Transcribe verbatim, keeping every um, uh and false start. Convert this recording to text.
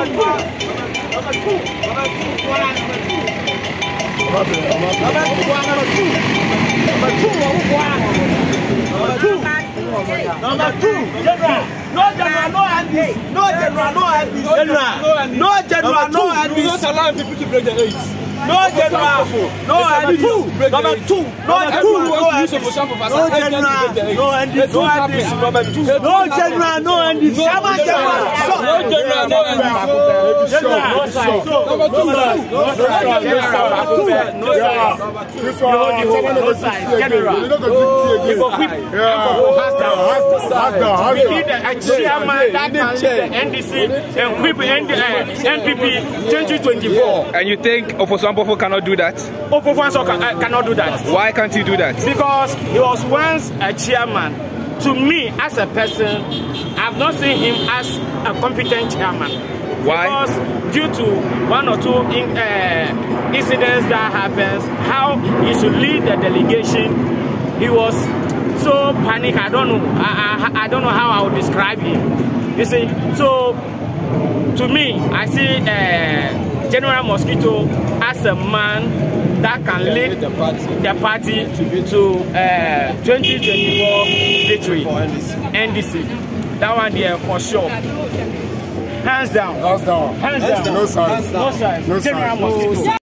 Number two, General. No general, no N D C. No general, no N D C. General. No general, no N D C. Do not allow people to break the eight. No general, no N D C. Number two, no two, no N D C. No general, no N D C. No N D C. Number two, no general, no N D C. No general, no general, no N D C. General, no side. Number two, no side. No side. This one, no side. General. We need a chairman that can lead the N D C and whip N P P twenty twenty-four. And you think Ofosu Ampofo cannot do that? Ofosu can, cannot do that. Why can't he do that? Because he was once a chairman. To me, as a person, I've not seen him as a competent chairman. Why? Because due to one or two in, uh, incidents that happens, how he should lead the delegation, he was so panic. I don't know. I, I, I don't know how I would describe him. You see, so to me, I see uh, General Mosquito as a man that can lead the party, the party to uh, twenty twenty-four victory. N D C. That one there for sure. Hands down. Hands down. Hands down. No side. No side. General Mosquito.